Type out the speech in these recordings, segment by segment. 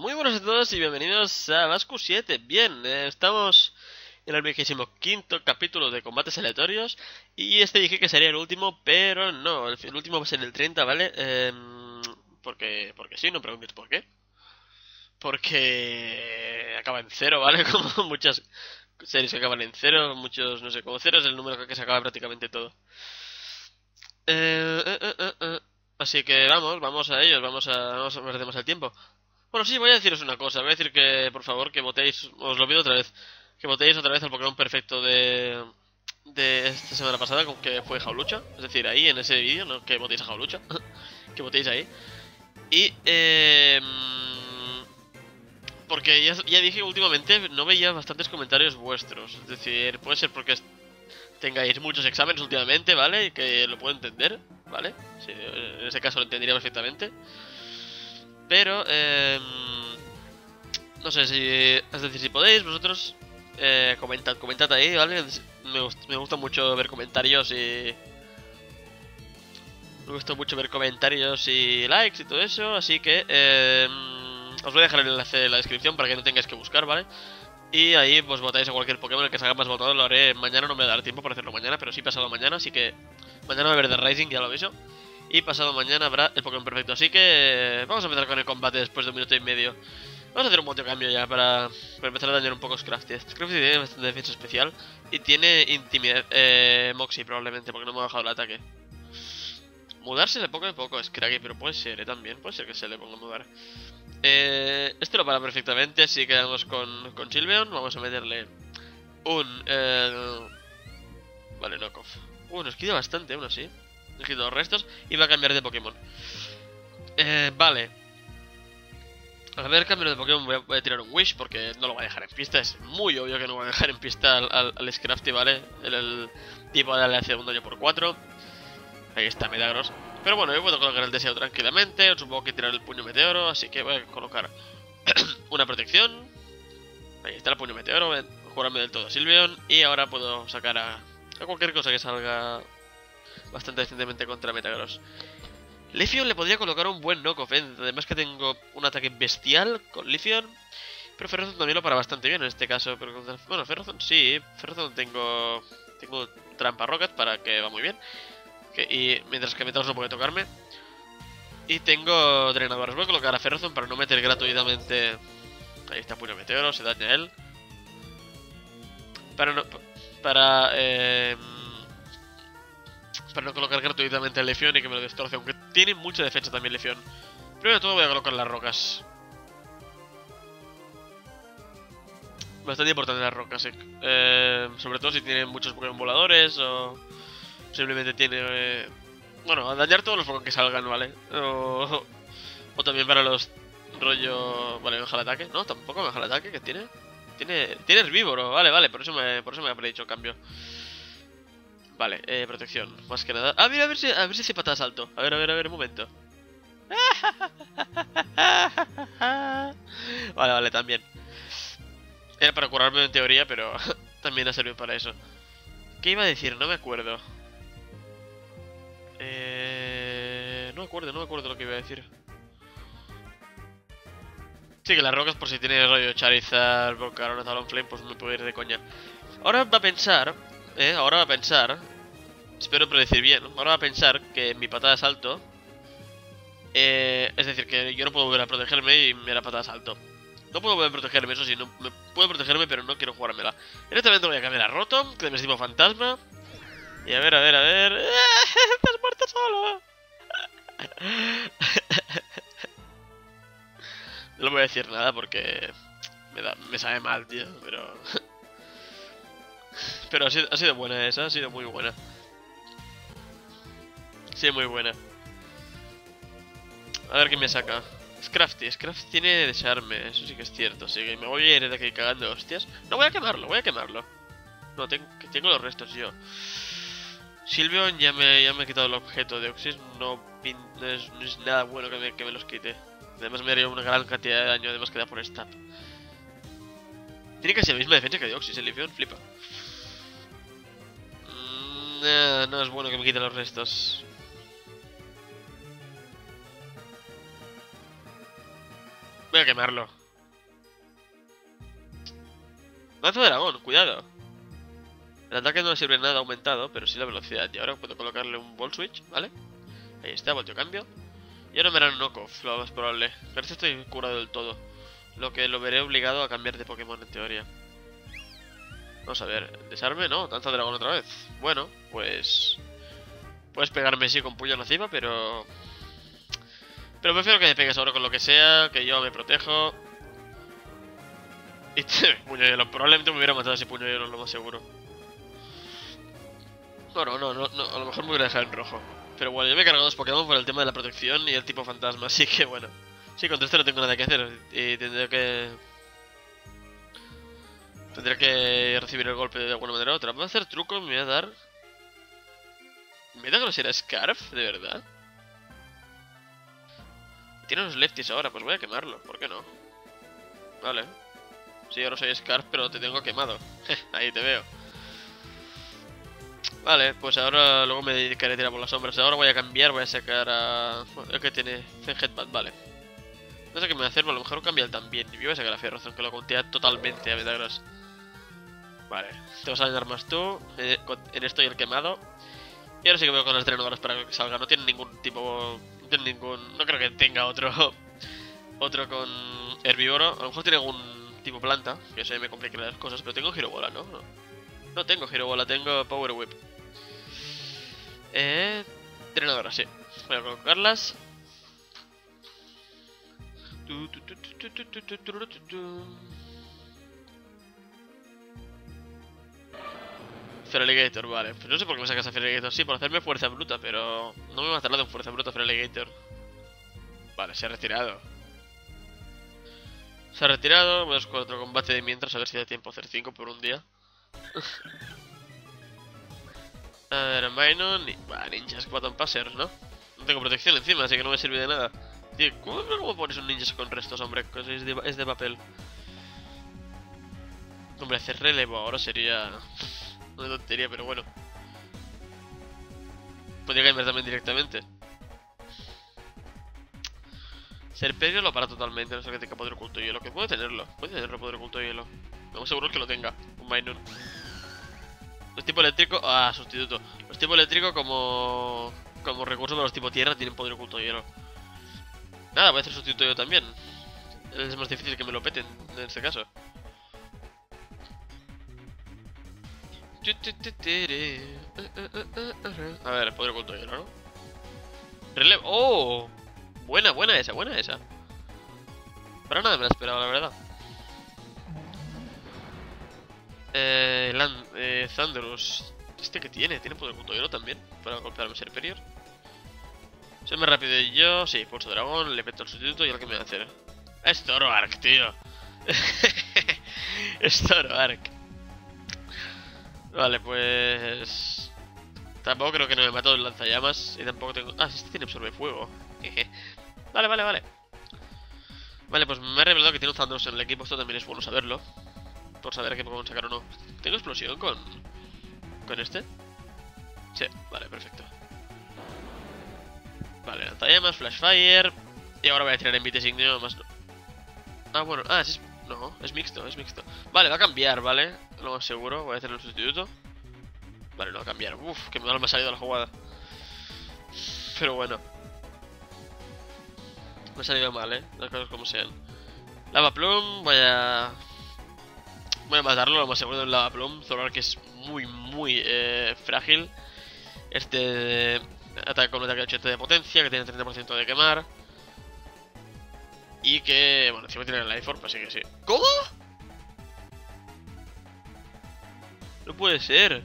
Muy buenos a todos y bienvenidos a Vascu 7. Bien, estamos en el 25º capítulo de combates aleatorios. Y este dije que sería el último, pero no, el último va a ser el 30, ¿vale? Porque sí, no preguntéis por qué. Porque acaba en cero, ¿vale? Como muchas series que acaban en cero, muchos, no sé, como cero es el número con que se acaba prácticamente todo. Así que vamos a ellos, vamos a perder más el tiempo. Bueno, sí, voy a deciros una cosa. Voy a decir que, por favor, que votéis. Os lo pido otra vez. Que votéis otra vez al Pokémon perfecto de esta semana pasada, con que fue Jaulucha. Es decir, ahí en ese vídeo, no que votéis a Jaulucha. Que votéis ahí. Y, porque ya dije que últimamente no veía bastantes comentarios vuestros. Es decir, puede ser porque tengáis muchos exámenes últimamente, ¿vale? Y que lo puedo entender, ¿vale? Sí, en ese caso lo entendería perfectamente. Pero, no sé si... Es decir, si podéis, vosotros comentad ahí, ¿vale? Me gusta mucho ver comentarios y... Me gusta mucho ver comentarios y likes y todo eso, así que os voy a dejar el enlace en la descripción para que no tengáis que buscar, ¿vale? Y ahí pues votáis a cualquier Pokémon el que salga más votado, lo haré mañana, no me dará tiempo para hacerlo mañana, pero sí pasado mañana, así que mañana va a haber The Rising, ya lo aviso. Y pasado mañana habrá el Pokémon perfecto, así que vamos a empezar con el combate después de un minuto y medio. Vamos a hacer un monteo cambio ya para empezar a dañar un poco Scrafty. Scrafty tiene bastante defensa especial y tiene intimidad, Moxie probablemente, porque no me ha bajado el ataque. Mudarse de poco a poco es Scraggy, pero puede ser, también, puede ser que se le ponga a mudar. Este lo para perfectamente, así que quedamos con Sylveon. Vamos a meterle un... Vale, knockoff. Nos quita bastante aún así. Nos quita los restos y va a cambiar de Pokémon. Vale. A ver, cambio de Pokémon, voy a tirar un Wish porque no lo voy a dejar en pista. Es muy obvio que no voy a dejar en pista al Scrafty, ¿vale? El tipo le hace un daño por 4. Ahí está, milagros. Pero bueno, yo puedo colocar el deseo tranquilamente. Supongo que tirar el puño meteoro, así que voy a colocar una protección. Ahí está el puño meteoro. Voy a jurarme del todo a Sylveon. Y ahora puedo sacar a cualquier cosa que salga bastante decentemente contra Metagross. Leafeon le podría colocar un buen knockoff, además que tengo un ataque bestial con Leafeon. Pero Ferrothorn también lo para bastante bien en este caso. Pero bueno, Ferrothorn sí. Ferrothorn tengo trampa rocket para que va muy bien. Y mientras que Metagross no puede tocarme. Y tengo drenadores. Voy a colocar a Ferrothorn para no meter gratuitamente. Ahí está puño meteoro, se daña él. Para no colocar gratuitamente a Leafeon y que me lo destroce, aunque tiene mucha defensa también Leafeon. Primero de todo voy a colocar las rocas. Bastante importante las rocas, sobre todo si tienen muchos Pokémon voladores o simplemente tiene... bueno, a dañar todos los Pokémon que salgan, ¿vale? O también para los rollo... Vale, baja el ataque. No, tampoco baja el ataque, que tiene... Tiene herbívoro, vale, por eso me ha predicho cambio. Vale, protección, más que nada. A ver si hace patada salto. A ver, un momento. Vale, también. Era para curarme en teoría, pero también ha servido para eso. ¿Qué iba a decir? No me acuerdo. No me acuerdo lo que iba a decir. Sí, que las rocas, por si tiene rollo Charizard, Volcarona, Talonflame, pues me puedo ir de coña. Ahora va a pensar, espero predecir bien, ahora va a pensar que mi patada de salto, es decir, que yo no puedo volver a protegerme y me da patada de salto. No puedo volver a protegerme, eso sí, no puedo protegerme, pero no quiero jugármela. Directamente voy a cambiar a Rotom, que me estimo fantasma. Y a ver, estás muerto solo. No le voy a decir nada porque me sabe mal, tío, pero... Pero ha sido buena esa, ha sido muy buena. Sí, muy buena. A ver qué me saca. Scrafty tiene desarme, eso sí que es cierto. Así que me voy a ir de aquí cagando hostias. No, voy a quemarlo. No, tengo los restos yo. Sylveon ya me he quitado el objeto de Oxys. No es nada bueno que me los quite. Además me haría una gran cantidad de daño, además que da por stat. Tiene casi la misma defensa que Deoxys, el Leafeon, flipa. No es bueno que me quite los restos. Voy a quemarlo. Lanza de dragón, cuidado. El ataque no le sirve nada aumentado, pero sí la velocidad. Y ahora puedo colocarle un Volt Switch, ¿vale? Ahí está, volteo cambio. Y ahora me hará un knockoff, lo más probable. Parece que estoy curado del todo. Lo que lo veré obligado a cambiar de Pokémon en teoría. Vamos a ver, desarme, ¿no? Danza de dragón otra vez. Bueno, pues... puedes pegarme sí con puño nociva, pero... pero prefiero que me pegues ahora con lo que sea, que yo me protejo. Y puño hielo, probablemente me hubiera matado ese puño hielo, lo más seguro. Bueno, no, a lo mejor me hubiera dejado en rojo. Pero bueno, yo me he cargado dos Pokémon por el tema de la protección y el tipo fantasma, así que bueno. Sí, contra este no tengo nada que hacer y tendré que... tendré que recibir el golpe de alguna manera u otra. Voy a hacer truco, me voy a dar... ¿me da grosera Scarf? ¿De verdad? Tiene unos lefties ahora, pues voy a quemarlo, ¿por qué no? Vale. Sí, ahora soy Scarf, pero te tengo quemado. Ahí te veo. Vale, pues ahora luego me dedicaré a tirar por las sombras. Ahora voy a cambiar, voy a sacar a... el que tiene Zen Headbutt, vale. No sé qué me va a hacer, pero a lo mejor cambia el también. Y voy a sacar a Ferrothorn, que lo contea totalmente a Metagross. Vale, te vas a dañar más tú. En esto y el quemado. Y ahora sí que veo con las drenadoras para que salga. No tiene ningún tipo... no tiene ningún... no creo que tenga otro... otro con herbívoro. A lo mejor tiene algún tipo planta, que eso me complica las cosas. Pero tengo Giro Bola, ¿no? No tengo Giro Bola, tengo Power Whip. Drenadora, sí. Voy a colocarlas. Feraligatr, vale. Pues no sé por qué me sacas a Feraligatr. Sí, por hacerme fuerza bruta, pero no me va a tardar en fuerza bruta Feraligatr. Vale, se ha retirado. Se ha retirado. Voy a buscar otro combate de mientras, a ver si da tiempo a hacer 5 por un día. A ver, Minun y... bah, ninjas, Baton Passers, ¿no? No tengo protección encima, así que no me sirve de nada. Tío, ¿cómo pones un ninjas con restos, hombre? Es de papel. Hombre, hacer relevo ahora sería... una tontería, pero bueno. Podría caerme también directamente. Serperio lo para totalmente, no sé que tenga poder oculto hielo. Que puede tenerlo poder oculto hielo. Vamos seguro que lo tenga, un Minun. Los tipo eléctrico... ah, sustituto. Los tipo eléctrico como recurso para los tipo tierra tienen poder oculto hielo. Nada, voy a hacer sustituto yo también. Es más difícil que me lo peten en este caso. A ver, poder oculto hielo, ¿no? Relevo... ¡oh! Buena esa, buena esa. Para nada me la esperaba, la verdad. Thunderous. ¿Este que tiene? ¿Tiene poder oculto hielo también? Para golpearme Serperior. Soy más rápido y yo. Sí, pulso dragón, le meto el sustituto y ahora que me va a hacer. Es Zoroark, tío. Es Zoroark. Vale, pues... tampoco creo que no me mató el lanzallamas. Y tampoco tengo... ah, sí, este tiene absorbe fuego. Vale. Vale, pues me ha revelado que tiene un Thunderous en el equipo. Esto también es bueno saberlo. Por saber qué Pokémon sacar o no. ¿Tengo explosión con este? Sí, vale, perfecto. Vale, lanzallamas, Flash Fire. Y ahora voy a tirar en Designio más... ah, bueno, no, es mixto. Vale, va a cambiar, ¿vale? Lo más seguro, voy a hacer el sustituto. Vale, no va a cambiar. Uf, que mal me ha salido la jugada. Pero bueno. Me ha salido mal, las cosas como sean. Lava Plum, voy a matarlo, lo más seguro del Lava Plum. Zoroark que es muy frágil. Este ataca con un ataque de 80 de potencia, que tiene 30% de quemar. Y que, bueno, encima tiene el Life Orb, así que sí. ¿Cómo? No puede ser.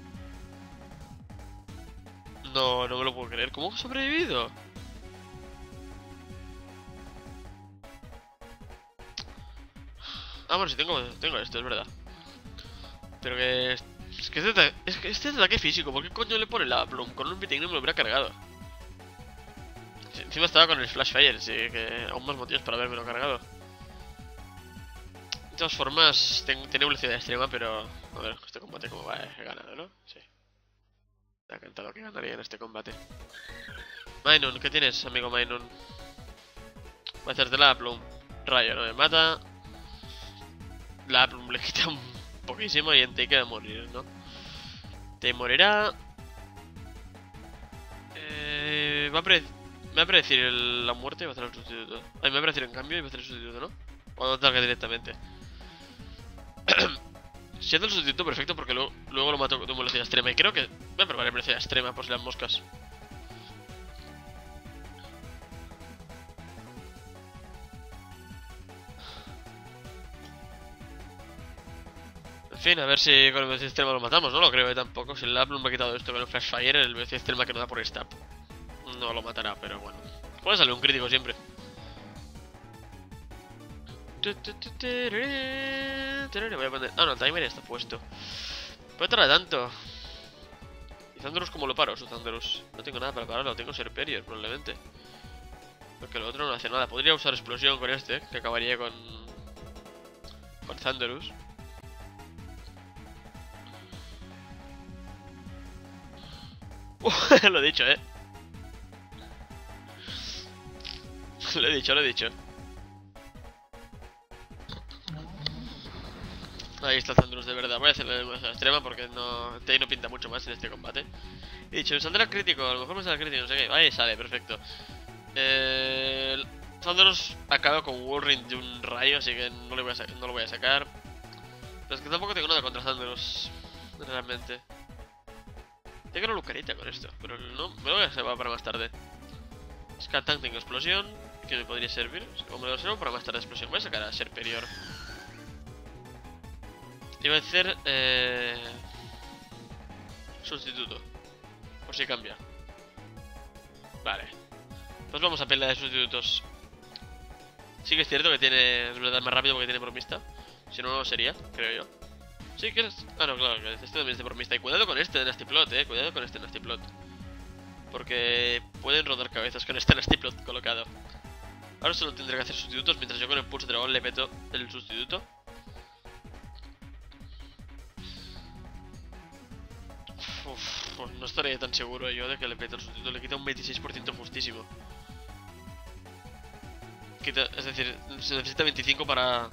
No me lo puedo creer. ¿Cómo ha sobrevivido? Ah, bueno, sí, tengo esto, es verdad. Pero que... es que este es ataque físico. ¿Por qué coño le pone la Plum? Con un Beating no me lo hubiera cargado. Sí, encima estaba con el Flash Fire, así que aún más motivos para haberme lo cargado. De todas formas, tiene velocidad extrema, pero... a ver, este combate como va, he ganado, ¿no? Sí. Me ha cantado que ganaría en este combate. Minun, ¿qué tienes, amigo Minun? Voy a hacerte la Plum. Rayo, no me mata. La Plum le quita poquísimo y en Take va a morir, ¿no? Te morirá... me va a predecir la muerte y va a hacer el sustituto. Ay, me va a predecir en cambio y va a hacer el sustituto, ¿no? O no ataque directamente. Si hace el sustituto, perfecto, porque luego lo mato con velocidad extrema. Y creo que voy a probar en velocidad extrema por si las moscas. En fin, a ver si con el velocidad extrema lo matamos. No lo creo, tampoco. Si el Lab me ha quitado esto con el Flash Fire, el velocidad extrema que no da por stab no lo matará, pero bueno. Puede salir un crítico siempre. Voy a poner... Ah, no, el timer ya está puesto. ¿Puede tardar tanto? ¿Y Thunderous cómo lo paro? Su Thunderous. No tengo nada para pararlo, tengo Serperior probablemente. Porque lo otro no hace nada. Podría usar explosión con este, que acabaría con Thunderous. Lo he dicho, Lo he dicho. Ahí está el Thunderous de verdad. Voy a hacerle demasiado extrema porque no pinta mucho más en este combate. He dicho, saldrá crítico, a lo mejor me sale crítico, no sé qué. Ahí sale, perfecto. Thunderous acaba con Warring de un rayo, así que no lo voy a sacar. Pero es que tampoco tengo nada contra Thunderous, realmente. Tengo una Lucarita con esto, pero no, me lo voy a reservar para más tarde. Scantank tengo explosión, que me podría servir. O me lo reservo para más tarde explosión. Voy a sacar a Serperior. Y voy a hacer sustituto, por si cambia. Vale. Pues vamos a pelear de sustitutos. Sí que es cierto que tiene verdad más rápido porque tiene bromista. Si no, no lo sería, creo yo. Sí que es... Ah, no, claro, que este también es de bromista. Y cuidado con este de Nasty Plot, cuidado con este Nasty Plot. Porque pueden rodar cabezas con este Nasty Plot colocado. Ahora solo tendré que hacer sustitutos mientras yo con el Pulse Dragón le meto el sustituto. Pues no estaría tan seguro yo de que le peto el sustituto. Le quita un 26% justísimo. Es decir, se necesita 25 para...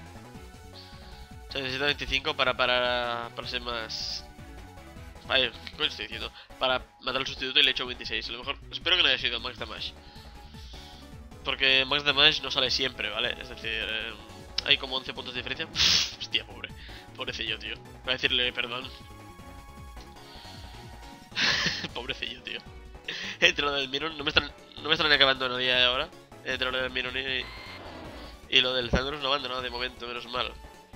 Se necesita 25 para ser más... Ay, ¿qué coño estoy diciendo? Para matar el sustituto y le echo 26. A lo mejor... Espero que no haya sido Max Damage. Porque Max Damage no sale siempre, ¿vale? Es decir... hay como 11 puntos de diferencia. Hostia, pobre. Pobrecillo, tío. Voy a decirle perdón. Pobrecillo, tío. Entre lo del Miron, no me están acabando nadie ahora. Entre lo del Miron y lo del Thunderous no ha abandonado de momento, menos mal.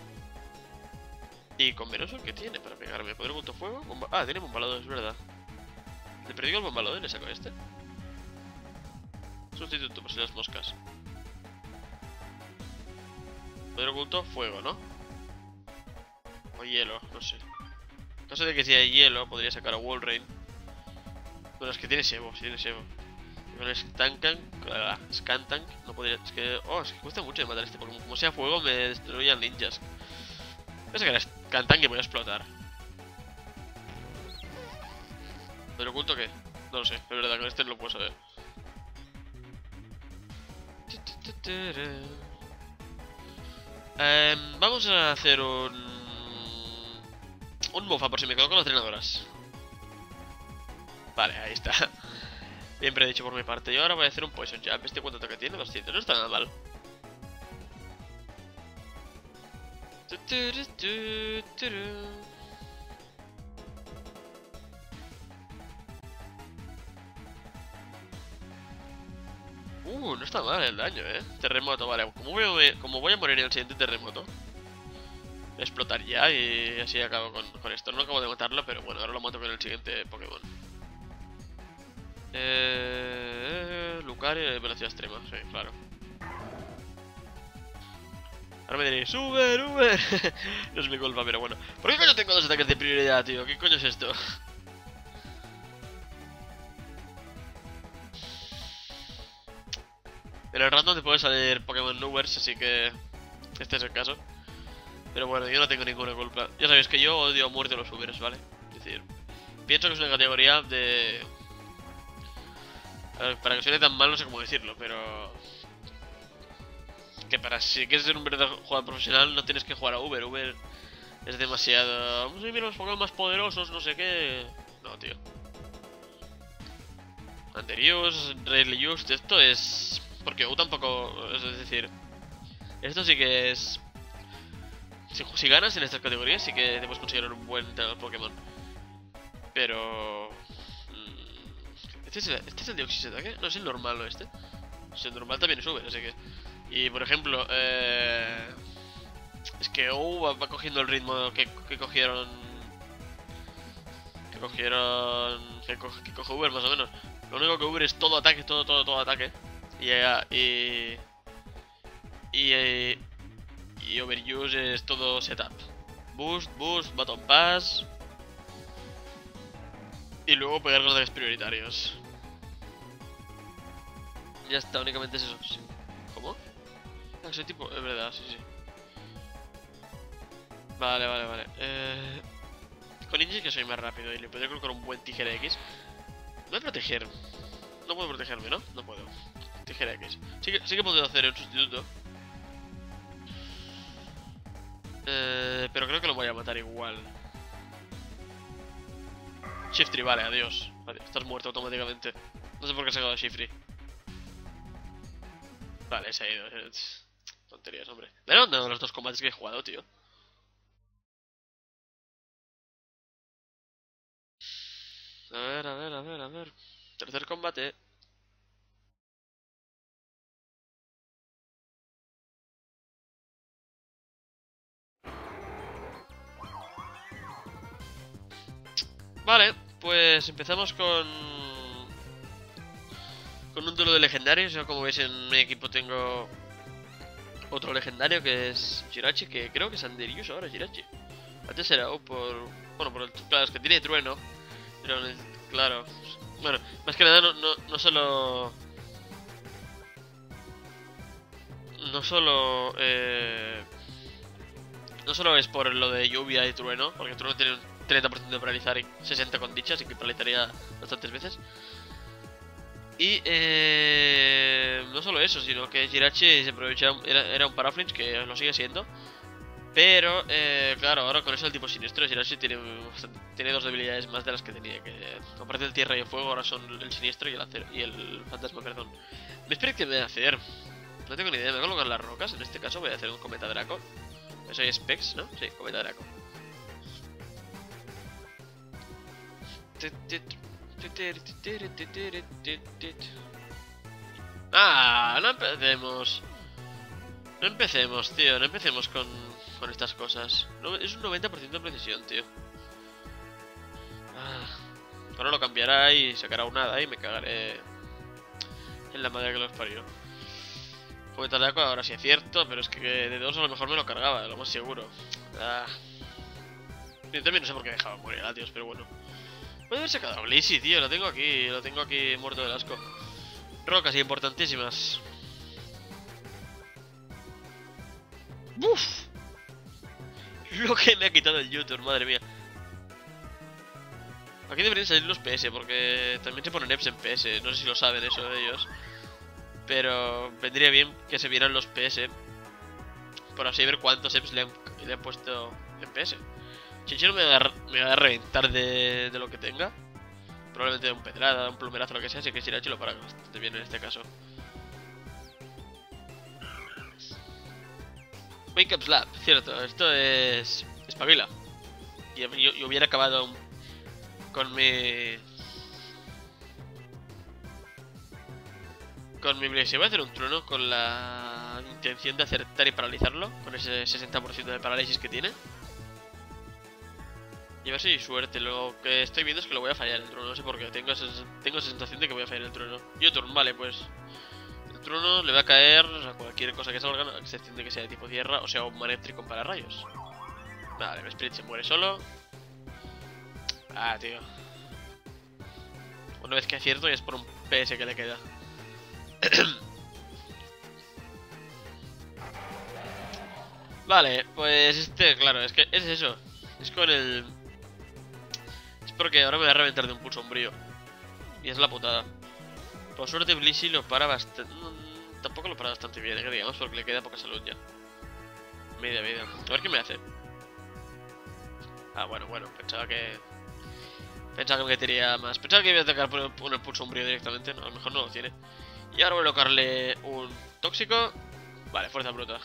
¿Y con Venosor qué tiene para pegarme? ¿Poder punto fuego? Ah, tiene bombalado, es verdad. Le perdí el bombalado y le saco este. Sustituto por si las moscas. Poder oculto, fuego, ¿no? O hielo, no sé. En caso de que sea hielo, podría sacar a Walrein. Bueno, es que tiene Sevo, sí tiene Sevo. Y con el Scantank no podría... Es que... Oh, es que cuesta mucho de matar este Pokémon. Como sea fuego, me destruyan ninjas. Voy a sacar a Scantank y voy a explotar. ¿Pero oculto qué? No lo sé, es verdad, con este no lo puedo saber. Vamos a hacer un mofa por si me quedo con las drenadoras. Vale, ahí está. Bien predicho por mi parte. Y ahora voy a hacer un Poison Jab. ¿Este cuánto ataque tiene? 200, no está nada mal. No está mal el daño, Terremoto, vale. Como voy a morir en el siguiente terremoto, voy a explotar ya y así acabo con esto. No acabo de matarlo, pero bueno, ahora lo mato con el siguiente Pokémon. Lucario de velocidad extrema, sí, claro. Ahora me diréis, Uber. No es mi culpa, pero bueno. ¿Por qué coño tengo dos ataques de prioridad, tío? ¿Qué coño es esto? En el random te puede salir Pokémon Nubers, así que este es el caso. Pero bueno, yo no tengo ninguna culpa. Ya sabéis que yo odio a muerte a los Ubers, ¿vale? Es decir, pienso que es una categoría de... A ver, para que suene tan mal no sé cómo decirlo, pero... Que si quieres ser un verdadero jugador profesional no tienes que jugar a Uber. Uber Es demasiado... Vamos a ir los Pokémon más poderosos, no sé qué... No, tío. Underused, Rarely Used, esto es... Porque U tampoco... Es decir... Esto sí que es... Si ganas en estas categorías sí que te puedes conseguir un buen Pokémon. Pero... ¿Este es el Deoxys ataque? No, es el normal, ¿no? Este. El normal también sube, así que... Y por ejemplo, es que va cogiendo el ritmo que cogieron... Que coge Uber más o menos. Lo único que Uber es todo ataque, todo ataque. Y Overuse es todo setup. Boost, Baton Pass. Y luego pegar los ataques prioritarios. Ya está, únicamente es eso. Sí. ¿Cómo? Ah, soy tipo... Es verdad, sí. Vale. Con Ninja que soy más rápido y le podría colocar un buen tijera X. No voy a proteger. No puedo protegerme, ¿no? No puedo. Tijera X. Sí que puedo hacer un sustituto. Pero creo que lo voy a matar igual. Shiftry, vale, adiós. Estás muerto automáticamente. No sé por qué he sacado Shiftry. Vale, se ha ido. Tonterías, hombre. ¿Me han dado los dos combates que he jugado, tío? A ver. Tercer combate. Vale, pues empezamos con un duelo de legendarios. Yo, como veis, en mi equipo tengo otro legendario que es Jirachi, que creo que es Underuse ahora, Jirachi. Antes era O por... Bueno, por el... Claro, es que tiene trueno. Pero, claro... Bueno, más que nada no solo... No solo... No solo es por lo de lluvia y trueno, porque trueno tiene un 30% de paralizar y 60 con dicha, así que paralizaría bastantes veces. Y no solo eso, sino que Jirachi se aprovechaba, era un Paraflinch, que lo sigue siendo. Pero, claro, ahora con eso el tipo siniestro, Jirachi tiene dos debilidades más de las que tenía. Que aparte del tierra y el fuego, ahora son el siniestro y el fantasma, perdón. ¿Me espero que me voy a hacer? No tengo ni idea, me voy a colocar las rocas. En este caso voy a hacer un cometa Draco. Eso es Specs, ¿no? Sí, cometa Draco. Ah, no empecemos. No empecemos, tío, no empecemos con estas cosas. No, es un 90% de precisión, tío. Ahora lo cambiará y sacará un hada y me cagaré en la madre que los parió. Cometa Draco ahora sí es cierto, pero es que de dos a lo mejor me lo cargaba, lo más seguro. Yo también no sé por qué dejaba morir a Latios, pero bueno. Puede haber sacado a Blissey, tío, lo tengo aquí muerto del asco. Rocas importantísimas. ¡Buf! Lo que me ha quitado el YouTube, madre mía. Aquí deberían salir los PS, porque también se ponen EPS en PS. No sé si lo saben eso ellos. Pero vendría bien que se vieran los PS, por así ver cuántos EPS le han puesto en PS. Chinchero me va a reventar de lo que tenga. Probablemente de un pedrada, un plumerazo, lo que sea. Así que Jirachi lo para bastante bien en este caso. Wake Up Slap, cierto, esto es... espabila. Y yo hubiera acabado con mi... Blaze. Voy a hacer un trueno con la intención de acertar y paralizarlo, con ese 60% de parálisis que tiene. Y a ver si hay suerte. Lo que estoy viendo es que lo voy a fallar el trueno, no sé por qué. Tengo esa sensación de que voy a fallar el trueno. U-turn, vale, pues... El trueno le va a caer a cualquier cosa que salga, a excepción de que sea de tipo tierra, o sea, un Manectric con pararrayos. Vale, el Spirit se muere solo. Ah, tío. Una vez que acierto y es por un PS que le queda. Vale, pues claro, es que es eso. Es con el... Es porque ahora me voy a reventar de un pulso sombrío. Y es la putada. Por suerte Blissey lo para bastante... Tampoco lo para bastante bien, digamos, porque le queda poca salud ya. Media vida. A ver qué me hace. Ah, bueno, pensaba que... Pensaba que me metería más. Pensaba que iba a atacar por el pulso umbrío directamente. No, a lo mejor no lo tiene. Y ahora voy a colocarle un tóxico. Vale, fuerza bruta.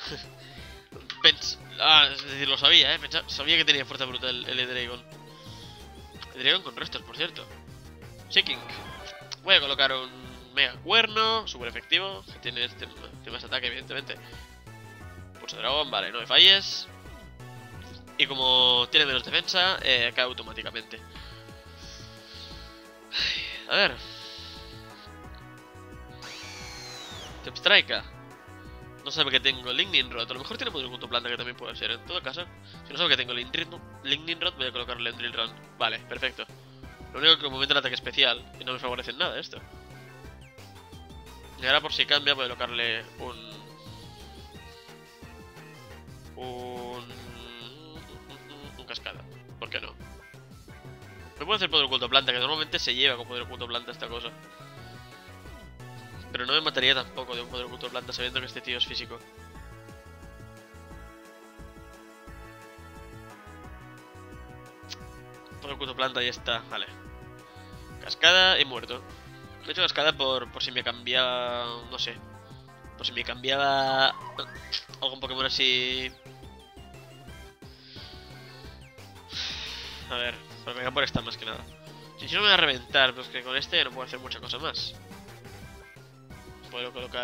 Es decir, lo sabía, sabía que tenía fuerza bruta el Dragon. El Dragon con restos, por cierto. Shaking. Voy a colocar un mega cuerno, super efectivo. Que tiene más ataque, evidentemente. Pulso dragón, vale, no me falles. Y como tiene menos defensa, cae automáticamente. A ver. Te Strike. No sabe que tengo Lightning Rod. A lo mejor tiene poder punto planta, que también puede ser. En todo caso, si no sabe que tengo Lightning Rod, voy a colocarle un Drill Run. Vale, perfecto. Lo único que aumenta el ataque especial y no me favorece en nada esto. Y ahora, por si cambia, voy a colocarle un cascada. ¿Por qué no? Me puede hacer poder oculto planta, que normalmente se lleva con poder oculto planta esta cosa. Pero no me mataría tampoco de un poder oculto planta sabiendo que este tío es físico. Poder oculto planta, ahí está, vale. Cascada y muerto. He hecho cascada por si me cambiaba... No sé. Por si me cambiaba... algún Pokémon así... A ver, para pegar por esta más que nada. Si no me va a reventar, pues que con este ya no puedo hacer mucha cosa más. Puedo colocar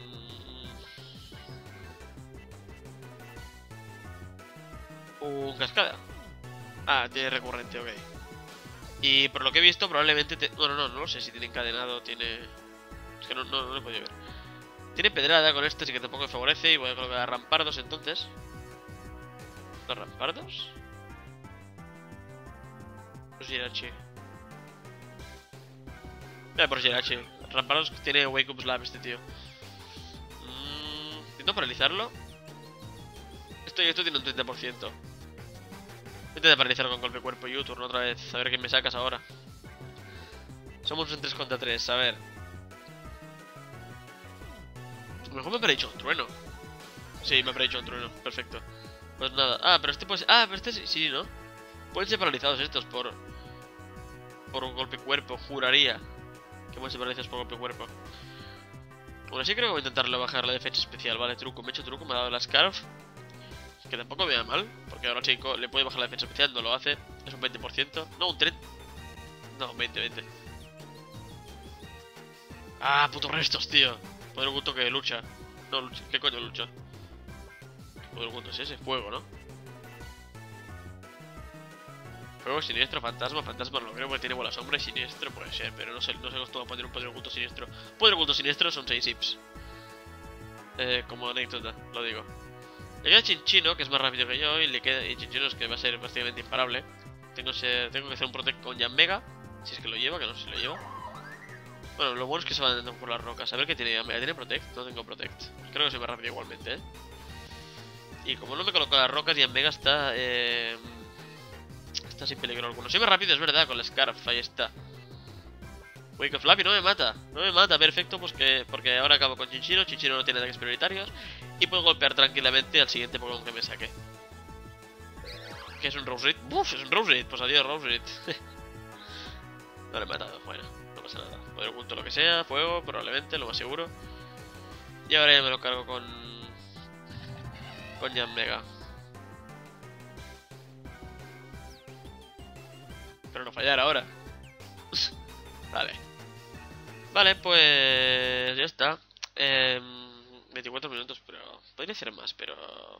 un cascada. Ah, tiene recurrente, ok. Y por lo que he visto, probablemente... Bueno, no lo sé si tiene encadenado, tiene... Es que no lo he podido ver. Tiene pedrada con este, así que tampoco me favorece. Y voy a colocar rampardos entonces. ¿Los rampardos? Pues Jirachi. Por Jirachi. Rampardos tiene Wake Up Slap este tío. Intento paralizarlo. Esto tiene un 30%. Intento paralizarlo con golpe cuerpo y U-turn otra vez. A ver qué me sacas ahora. Somos un 3 contra 3, a ver. A lo mejor me habrá dicho un trueno. Sí, me habrá dicho un trueno, perfecto. Pues nada. Ah, pero este puede ser... Ah, pero este sí, ¿no? Pueden ser paralizados estos por un golpe cuerpo, juraría. Que pueden ser paralizados por golpe cuerpo. Bueno, sí creo que voy a intentarle bajar la defensa especial, vale, truco, me he hecho truco, me ha dado la Scarf. Que tampoco me da mal, porque ahora chico le puede bajar la defensa especial, no lo hace. Es un 20%, no, un 30. No, 20. Ah, putos restos, tío. Poder oculto que lucha. No, lucha, ¿qué coño lucha? ¿Qué poder oculto es ese? Fuego, ¿no? Fuego, siniestro, fantasma, no creo que tiene bola sombra y siniestro puede ser, pero no sé cómo poner un poder oculto siniestro. Poder oculto siniestro son 6 hips. Como anécdota, lo digo. Le queda Chinchino, que es más rápido que yo, y le queda. Y Chinchino es que va a ser prácticamente imparable. Tengo que hacer un protect con Yanmega. Si es que lo lleva, que no sé si lo lleva. Bueno, lo bueno es que se va andando por las rocas. A ver qué tiene Yanmega. ¿Tiene protect? No tengo protect. Creo que soy más rápido igualmente, Y como no me coloco las rocas, Yanmega está. Está sin peligro alguno. Soy más rápido, es verdad, con la Scarf, ahí está. Wake of Flappy no me mata. No me mata, perfecto, pues porque ahora acabo con Chinchino. Chinchino no tiene ataques prioritarios. Y puedo golpear tranquilamente al siguiente Pokémon que me saque. Que es un Roserade. ¡Buf! Es un Roserade. Pues adiós, Roserade. No le he matado, bueno, no pasa nada. Poder oculto lo que sea, fuego, probablemente, lo más seguro. Y ahora ya me lo cargo con Yanmega. Pero no fallar ahora. Vale. Vale, pues ya está. 24 minutos, pero podría hacer más, pero...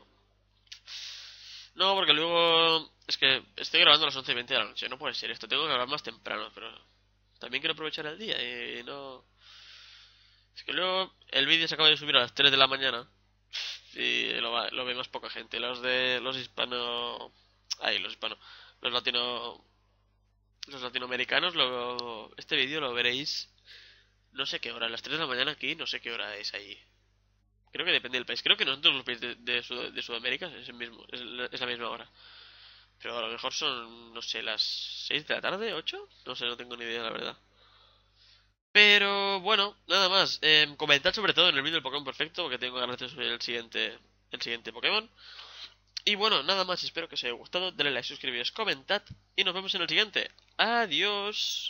No, porque luego... Es que estoy grabando a las 11:20 de la noche. No puede ser esto, tengo que grabar más temprano, pero... También quiero aprovechar el día y no... Es que luego el vídeo se acaba de subir a las 3 de la mañana. Y lo ve más poca gente. Los hispano... Ay, los hispano... Los latino... Los latinoamericanos, este vídeo lo veréis... No sé qué hora, a las 3 de la mañana aquí, no sé qué hora es ahí. Creo que depende del país. Creo que no en todos los países de Sudamérica es el mismo, es la misma hora. Pero a lo mejor son, no sé, las 6 de la tarde, 8. No sé, no tengo ni idea, la verdad. Pero bueno, nada más. Comentad sobre todo en el vídeo del Pokémon perfecto, porque tengo ganas de subir el siguiente Pokémon. Y bueno, nada más, espero que os haya gustado. Dale like, suscribiros, comentad y nos vemos en el siguiente. Adiós.